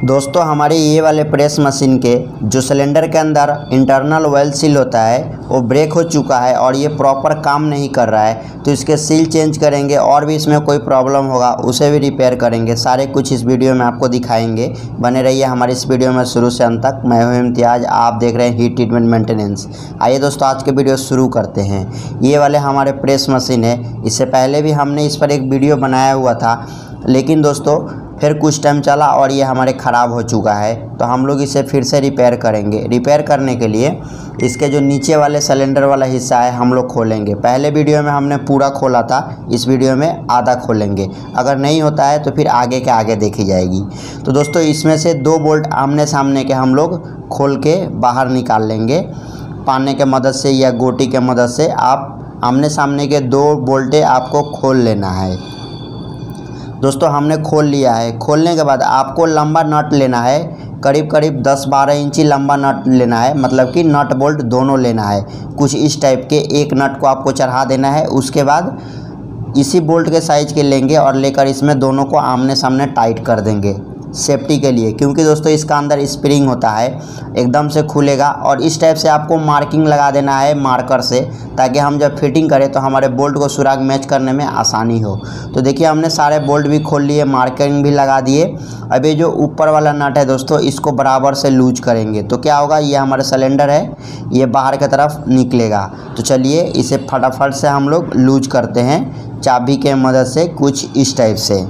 दोस्तों हमारे ये वाले प्रेस मशीन के जो सिलेंडर के अंदर इंटरनल ऑयल सील होता है वो ब्रेक हो चुका है और ये प्रॉपर काम नहीं कर रहा है, तो इसके सील चेंज करेंगे और भी इसमें कोई प्रॉब्लम होगा उसे भी रिपेयर करेंगे। सारे कुछ इस वीडियो में आपको दिखाएंगे। बने रहिए हमारे इस वीडियो में शुरू से अंत तक। मैं हूं इम्तियाज़, आप देख रहे हैं हीट ट्रीटमेंट मेंटेनेंस। आइए दोस्तों आज के वीडियो शुरू करते हैं। ये वाले हमारे प्रेस मशीन है, इससे पहले भी हमने इस पर एक वीडियो बनाया हुआ था, लेकिन दोस्तों फिर कुछ टाइम चला और ये हमारे ख़राब हो चुका है, तो हम लोग इसे फिर से रिपेयर करेंगे। रिपेयर करने के लिए इसके जो नीचे वाले सिलेंडर वाला हिस्सा है हम लोग खोलेंगे। पहले वीडियो में हमने पूरा खोला था, इस वीडियो में आधा खोलेंगे। अगर नहीं होता है तो फिर आगे के आगे देखी जाएगी। तो दोस्तों इसमें से 2 बोल्ट आमने सामने के हम लोग खोल के बाहर निकाल लेंगे। पाने के मदद से या गोटी के मदद से आप आमने सामने के 2 बोल्टें आपको खोल लेना है। दोस्तों हमने खोल लिया है। खोलने के बाद आपको लंबा नट लेना है, करीब 10-12 इंची लंबा नट लेना है, मतलब कि नट बोल्ट दोनों लेना है। कुछ इस टाइप के एक नट को आपको चढ़ा देना है। उसके बाद इसी बोल्ट के साइज के लेंगे और लेकर इसमें दोनों को आमने सामने टाइट कर देंगे सेफ्टी के लिए, क्योंकि दोस्तों इसका अंदर स्प्रिंग होता है, एकदम से खुलेगा। और इस टाइप से आपको मार्किंग लगा देना है मार्कर से, ताकि हम जब फिटिंग करें तो हमारे बोल्ट को सुराग मैच करने में आसानी हो। तो देखिए हमने सारे बोल्ट भी खोल लिए, मार्किंग भी लगा दिए। अब ये जो ऊपर वाला नट है दोस्तों, इसको बराबर से लूज करेंगे तो क्या होगा, ये हमारा सिलेंडर है, ये बाहर की तरफ निकलेगा। तो चलिए इसे फटाफट से हम लोग लूज करते हैं चाबी के मदद से, कुछ इस टाइप से।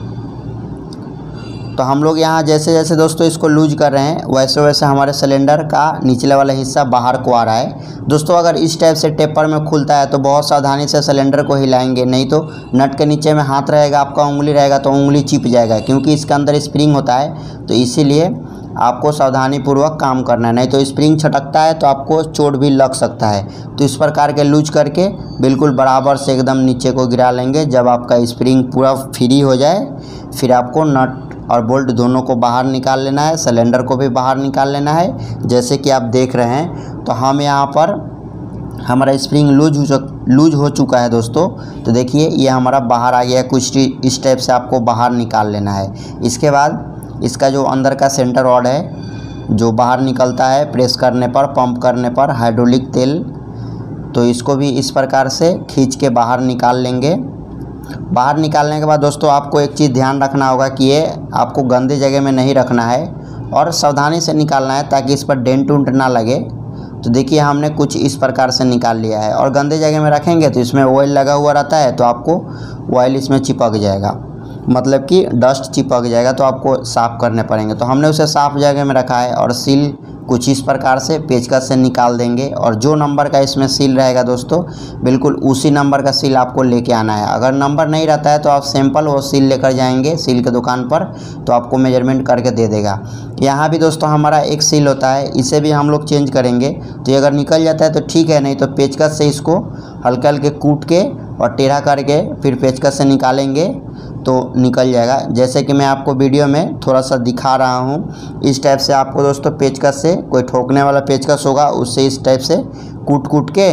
तो हम लोग यहाँ जैसे जैसे दोस्तों इसको लूज कर रहे हैं वैसे वैसे हमारे सिलेंडर का निचले वाला हिस्सा बाहर को आ रहा है। दोस्तों अगर इस टाइप से टेपर में खुलता है तो बहुत सावधानी से सिलेंडर को हिलाएंगे, नहीं तो नट के नीचे में हाथ रहेगा, आपका उंगली रहेगा तो उंगली चिप जाएगा, क्योंकि इसके अंदर स्प्रिंग होता है। तो इसीलिए आपको सावधानीपूर्वक काम करना है, नहीं तो स्प्रिंग छटकता है तो आपको चोट भी लग सकता है। तो इस प्रकार के लूज करके बिल्कुल बराबर से एकदम नीचे को गिरा लेंगे। जब आपका स्प्रिंग पूरा फ्री हो जाए फिर आपको नट और बोल्ट दोनों को बाहर निकाल लेना है, सिलेंडर को भी बाहर निकाल लेना है। जैसे कि आप देख रहे हैं, तो हम यहाँ पर हमारा स्प्रिंग लूज हो चुका है दोस्तों। तो देखिए ये हमारा बाहर आ गया। कुछ इस टाइप से आपको बाहर निकाल लेना है। इसके बाद इसका जो अंदर का सेंटर रॉड है जो बाहर निकलता है प्रेस करने पर, पंप करने पर हाइड्रोलिक तेल, तो इसको भी इस प्रकार से खींच के बाहर निकाल लेंगे। बाहर निकालने के बाद दोस्तों आपको एक चीज़ ध्यान रखना होगा कि ये आपको गंदे जगह में नहीं रखना है और सावधानी से निकालना है, ताकि इस पर डेंट उंट ना लगे। तो देखिए हमने कुछ इस प्रकार से निकाल लिया है। और गंदे जगह में रखेंगे तो इसमें ऑयल लगा हुआ रहता है, तो आपको ऑयल इसमें चिपक जाएगा, मतलब कि डस्ट चिपक जाएगा, तो आपको साफ़ करने पड़ेंगे। तो हमने उसे साफ़ जगह में रखा है और सील कुछ इस प्रकार से पेचकस से निकाल देंगे। और जो नंबर का इसमें सील रहेगा दोस्तों, बिल्कुल उसी नंबर का सील आपको लेके आना है। अगर नंबर नहीं रहता है तो आप सिंपल वो सील लेकर जाएंगे सील के दुकान पर, तो आपको मेजरमेंट करके दे देगा। यहाँ भी दोस्तों हमारा एक सील होता है, इसे भी हम लोग चेंज करेंगे। तो ये अगर निकल जाता है तो ठीक है, नहीं तो पेचकस से इसको हल्के हल्के कूट के और टेढ़ा करके फिर पेचकस से निकालेंगे तो निकल जाएगा। जैसे कि मैं आपको वीडियो में थोड़ा सा दिखा रहा हूँ, इस टाइप से आपको दोस्तों पेचकस से, कोई ठोकने वाला पेचकस होगा उससे इस टाइप से कूट के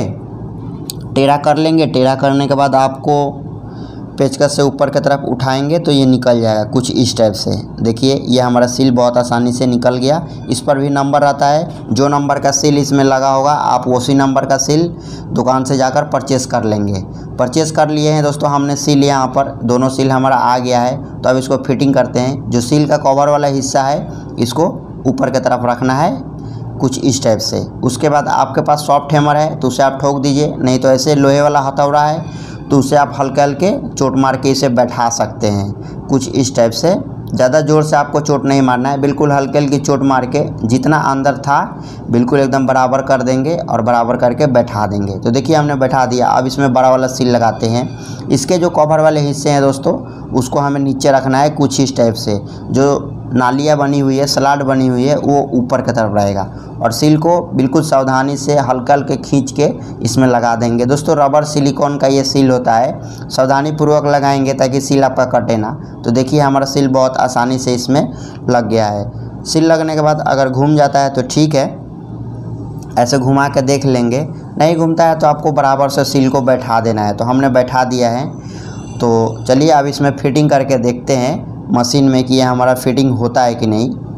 टेढ़ा कर लेंगे। टेढ़ा करने के बाद आपको पेचकस से ऊपर की तरफ उठाएंगे तो ये निकल जाएगा कुछ इस टाइप से। देखिए ये हमारा सील बहुत आसानी से निकल गया। इस पर भी नंबर रहता है, जो नंबर का सील इसमें लगा होगा आप उसी नंबर का सील दुकान से जाकर परचेस कर लेंगे। परचेस कर लिए हैं दोस्तों हमने सील, यहाँ पर दोनों सील हमारा आ गया है। तो अब इसको फिटिंग करते हैं। जो सील का कवर वाला हिस्सा है इसको ऊपर की तरफ रखना है कुछ इस टाइप से। उसके बाद आपके पास सॉफ्ट हैमर है तो उसे आप ठोक दीजिए, नहीं तो ऐसे लोहे वाला हथौड़ा है तो उसे आप हल्के हल्के चोट मार के इसे बैठा सकते हैं कुछ इस टाइप से। ज़्यादा ज़ोर से आपको चोट नहीं मारना है, बिल्कुल हल्के हल्की चोट मार के जितना अंदर था बिल्कुल एकदम बराबर कर देंगे और बराबर करके बैठा देंगे। तो देखिए हमने बैठा दिया। अब इसमें बड़ा वाला सील लगाते हैं। इसके जो कवर वाले हिस्से हैं दोस्तों, उसको हमें नीचे रखना है कुछ इस टाइप से। जो नालियाँ बनी हुई है, सलाड बनी हुई है, वो ऊपर की तरफ रहेगा। और सील को बिल्कुल सावधानी से हल्का हल्के खींच के इसमें लगा देंगे। दोस्तों रबर सिलिकॉन का ये सील होता है, सावधानीपूर्वक लगाएंगे ताकि सील आपका कटे ना। तो देखिए हमारा सील बहुत आसानी से इसमें लग गया है। सील लगने के बाद अगर घूम जाता है तो ठीक है, ऐसे घुमा के देख लेंगे। नहीं घूमता है तो आपको बराबर से सील को बैठा देना है। तो हमने बैठा दिया है। तो चलिए अब इसमें फिटिंग करके देखते हैं मशीन में कि ये हमारा फिटिंग होता है कि नहीं।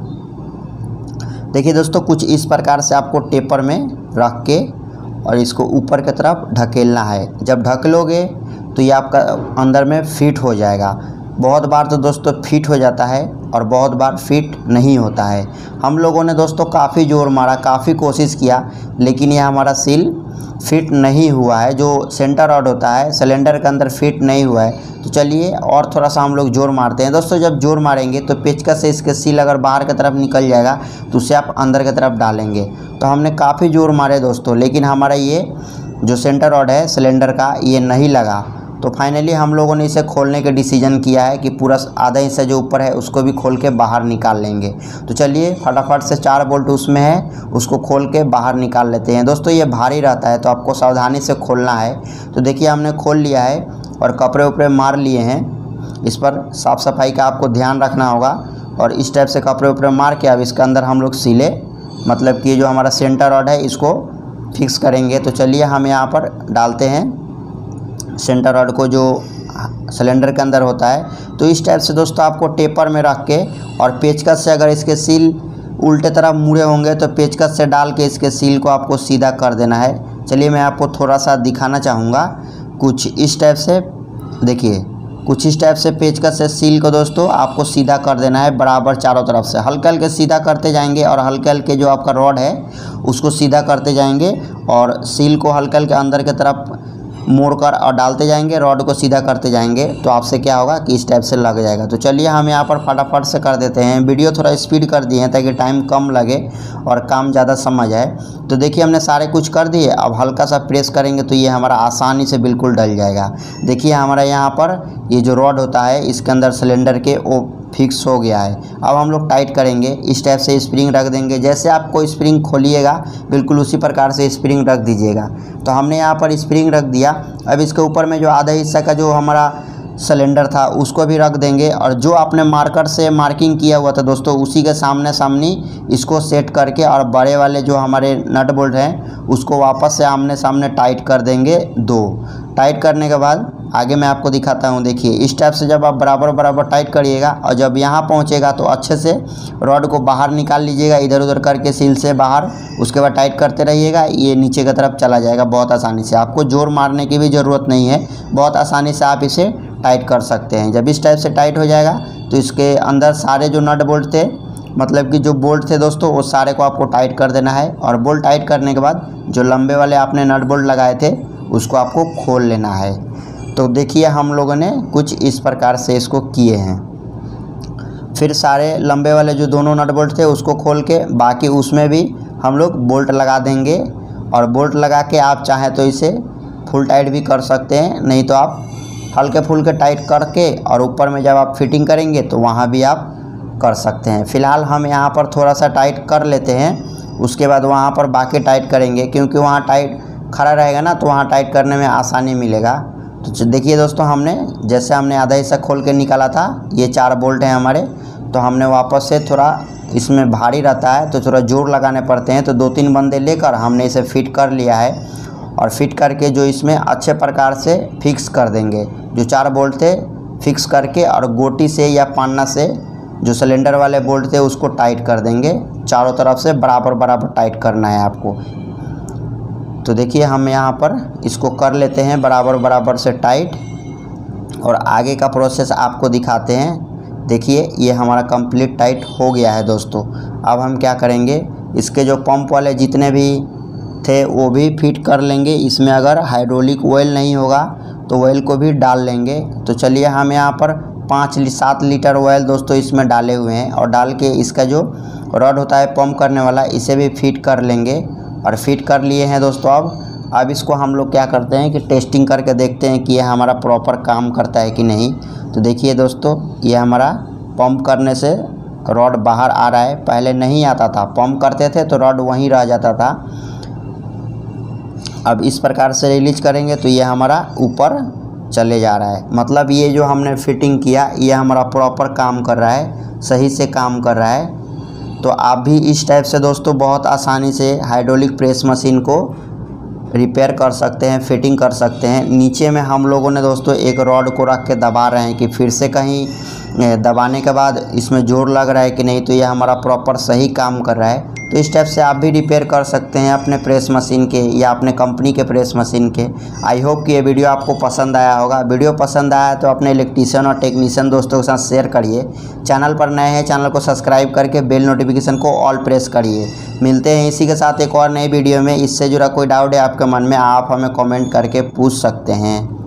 देखिए दोस्तों, कुछ इस प्रकार से आपको टेपर में रख के और इसको ऊपर की तरफ ढकेलना है। जब ढकेलोगे तो ये आपका अंदर में फिट हो जाएगा। बहुत बार तो दोस्तों फिट हो जाता है और बहुत बार फिट नहीं होता है। हम लोगों ने दोस्तों काफ़ी ज़ोर मारा, काफ़ी कोशिश किया, लेकिन यह हमारा सील फिट नहीं हुआ है। जो सेंटर रॉड होता है सिलेंडर के अंदर फिट नहीं हुआ है। तो चलिए और थोड़ा सा हम लोग जोर मारते हैं। दोस्तों जब जोर मारेंगे तो पेचकस से इसके सील अगर बाहर की तरफ निकल जाएगा तो उसे आप अंदर की तरफ डालेंगे। तो हमने काफ़ी जोर मारे दोस्तों, लेकिन हमारा ये जो सेंटर रॉड है सिलेंडर का ये नहीं लगा। तो फाइनली हम लोगों ने इसे खोलने के डिसीजन किया है कि पूरा आधा हिस्सा जो ऊपर है उसको भी खोल के बाहर निकाल लेंगे। तो चलिए फटाफट से 4 बोल्ट उसमें है, उसको खोल के बाहर निकाल लेते हैं। दोस्तों ये भारी रहता है तो आपको सावधानी से खोलना है। तो देखिए हमने खोल लिया है और कपड़े उपड़े मार लिए हैं। इस पर साफ़ सफाई का आपको ध्यान रखना होगा और इस टाइप से कपड़े उपड़े मार के अब इसके अंदर हम लोग सिले, मतलब कि जो हमारा सेंटर रॉड है इसको फिक्स करेंगे। तो चलिए हम यहाँ पर डालते हैं सेंटर रॉड को जो सिलेंडर के अंदर होता है। तो इस टाइप से दोस्तों आपको टेपर में रख के और पेचकस से, अगर इसके सील उल्टे तरफ मुड़े होंगे तो पेचकस से डाल के इसके सील को आपको सीधा कर देना है। चलिए मैं आपको थोड़ा सा दिखाना चाहूँगा। कुछ इस टाइप से देखिए, कुछ इस टाइप से पेचकस से सील को दोस्तों आपको सीधा कर देना है बराबर चारों तरफ से। हल्के हल्के सीधा करते जाएंगे और हल्के हल्के जो आपका रॉड है उसको सीधा करते जाएंगे और सील को हल्के हल्के अंदर की तरफ मोड़कर और डालते जाएंगे, रॉड को सीधा करते जाएंगे। तो आपसे क्या होगा कि इस टाइप से लग जाएगा। तो चलिए हम यहाँ पर फटाफट से कर देते हैं। वीडियो थोड़ा स्पीड कर दिए हैं ताकि टाइम कम लगे और काम ज़्यादा समझ आए। तो देखिए हमने सारे कुछ कर दिए। अब हल्का सा प्रेस करेंगे तो ये हमारा आसानी से बिल्कुल डल जाएगा। देखिए हमारा यहाँ पर ये जो रॉड होता है इसके अंदर सिलेंडर के वो फिक्स हो गया है। अब हम लोग टाइट करेंगे। इस टाइप से स्प्रिंग रख देंगे। जैसे आपको स्प्रिंग खोलिएगा बिल्कुल उसी प्रकार से स्प्रिंग रख दीजिएगा। तो हमने यहाँ पर स्प्रिंग रख दिया। अब इसके ऊपर में जो आधा हिस्सा का जो हमारा सिलेंडर था उसको भी रख देंगे और जो आपने मार्कर से मार्किंग किया हुआ था दोस्तों उसी के सामने सामने इसको सेट करके और बड़े वाले जो हमारे नट बोल्ट हैं उसको वापस से आमने सामने टाइट कर देंगे। 2 टाइट करने के बाद आगे मैं आपको दिखाता हूँ। देखिए इस टाइप से जब आप बराबर बराबर टाइट करिएगा और जब यहाँ पहुँचेगा तो अच्छे से रॉड को बाहर निकाल लीजिएगा, इधर उधर करके सील से बाहर। उसके बाद टाइट करते रहिएगा, ये नीचे की तरफ चला जाएगा बहुत आसानी से। आपको जोर मारने की भी ज़रूरत नहीं है, बहुत आसानी से आप इसे टाइट कर सकते हैं। जब इस टाइप से टाइट हो जाएगा तो इसके अंदर सारे जो नट बोल्ट थे, मतलब कि जो बोल्ट थे दोस्तों, वो सारे को आपको टाइट कर देना है। और बोल्ट टाइट करने के बाद जो लंबे वाले आपने नट बोल्ट लगाए थे उसको आपको खोल लेना है। तो देखिए हम लोगों ने कुछ इस प्रकार से इसको किए हैं। फिर सारे लंबे वाले जो दोनों नट बोल्ट थे उसको खोल के बाकी उसमें भी हम लोग बोल्ट लगा देंगे। और बोल्ट लगा के आप चाहें तो इसे फुल टाइट भी कर सकते हैं, नहीं तो आप हल्के फुल्के टाइट करके और ऊपर में जब आप फिटिंग करेंगे तो वहाँ भी आप कर सकते हैं। फ़िलहाल हम यहाँ पर थोड़ा सा टाइट कर लेते हैं, उसके बाद वहाँ पर बाकी टाइट करेंगे, क्योंकि वहाँ टाइट खड़ा रहेगा ना तो वहाँ टाइट करने में आसानी मिलेगा। तो देखिए दोस्तों, हमने आधा हिस्सा खोल के निकाला था। ये 4 बोल्ट हैं हमारे, तो हमने वापस से थोड़ा इसमें भारी रहता है तो थोड़ा जोर लगाने पड़ते हैं। तो 2-3 बंदे लेकर हमने इसे फिट कर लिया है और फिट करके जो इसमें अच्छे प्रकार से फिक्स कर देंगे। जो 4 बोल्ट थे फिक्स करके और गोटी से या पान्ना से जो सिलेंडर वाले बोल्ट थे उसको टाइट कर देंगे। चारों तरफ से बराबर बराबर टाइट करना है आपको। तो देखिए हम यहाँ पर इसको कर लेते हैं बराबर बराबर से टाइट और आगे का प्रोसेस आपको दिखाते हैं। देखिए ये हमारा कंप्लीट टाइट हो गया है दोस्तों। अब हम क्या करेंगे, इसके जो पंप वाले जितने भी थे वो भी फिट कर लेंगे। इसमें अगर हाइड्रोलिक ऑयल नहीं होगा तो ऑयल को भी डाल लेंगे। तो चलिए हम यहाँ पर 5-7 लीटर ऑयल दोस्तों इसमें डाले हुए हैं और डाल के इसका जो रॉड होता है पंप करने वाला इसे भी फिट कर लेंगे। और फिट कर लिए हैं दोस्तों। अब इसको हम लोग क्या करते हैं कि टेस्टिंग करके देखते हैं कि ये हमारा प्रॉपर काम करता है कि नहीं। तो देखिए दोस्तों, ये हमारा पंप करने से रॉड बाहर आ रहा है। पहले नहीं आता था, पंप करते थे तो रॉड वहीं रह जाता था। अब इस प्रकार से रिलीज करेंगे तो ये हमारा ऊपर चले जा रहा है। मतलब ये जो हमने फिटिंग किया ये हमारा प्रॉपर काम कर रहा है, सही से काम कर रहा है। तो आप भी इस टाइप से दोस्तों बहुत आसानी से हाइड्रोलिक प्रेस मशीन को रिपेयर कर सकते हैं, फिटिंग कर सकते हैं। नीचे में हम लोगों ने दोस्तों एक रॉड को रख के दबा रहे हैं कि फिर से कहीं दबाने के बाद इसमें जोर लग रहा है कि नहीं, तो ये हमारा प्रॉपर सही काम कर रहा है। तो इस टाइप से आप भी रिपेयर कर सकते हैं अपने प्रेस मशीन के या अपने कंपनी के प्रेस मशीन के। आई होप कि ये वीडियो आपको पसंद आया होगा। वीडियो पसंद आया तो अपने इलेक्ट्रीशियन और टेक्नीशियन दोस्तों के साथ शेयर करिए। चैनल पर नए हैं, चैनल को सब्सक्राइब करके बेल नोटिफिकेशन को ऑल प्रेस करिए। मिलते हैं इसी के साथ एक और नई वीडियो में। इससे जुड़ा कोई डाउट है आपके मन में, आप हमें कमेंट करके पूछ सकते हैं।